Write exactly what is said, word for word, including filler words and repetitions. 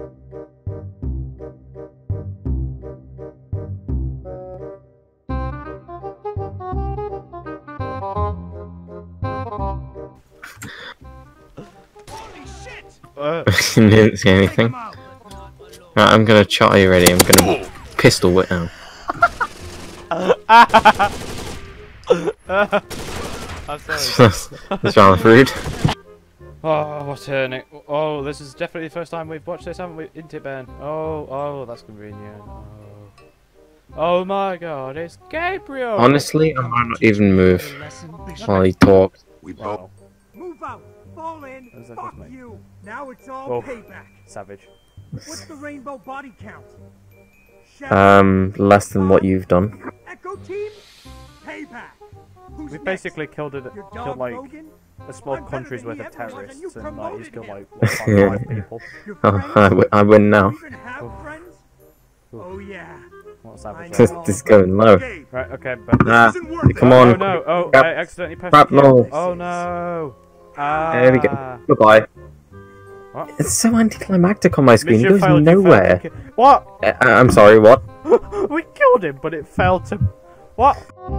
You didn't see anything. Right, I'm gonna shot. Are you ready? I'm gonna pistol whip now. I'm sorry. That's rather rude. Oh, what a... Oh, this is definitely the first time we've watched this, haven't we? Isn't it, Ben? Oh, oh, that's convenient. Oh, oh my god, it's Gabriel! Honestly, I might not even move while he talks. Wow. Move out! Fall in! That Fuck just you! Now it's all Whoa. payback! Savage. What's the rainbow body count? Um, less than what you've done. Echo team? Payback! Who's We next? basically killed it, Your killed dog like Logan? a small I'm better country's than worth he of ever was, and you terrorists, and like he's killed like what, five, Yeah. five people. Your Oh, friends? I, w I win now. You even have Oh. friends? Oh. Oh yeah. What savage? I This, know. this is going low. Okay, Right, okay, but... Nah, isn't worth come it. on. Oh no, oh, Grab- I accidentally pressed grab the key. no. Oh no! Ah. There we go. Goodbye. What? It's so anticlimactic on my screen. It Mission goes failed, you failed nowhere. the ki- What? I I'm sorry, what? We killed him, but it failed to... What?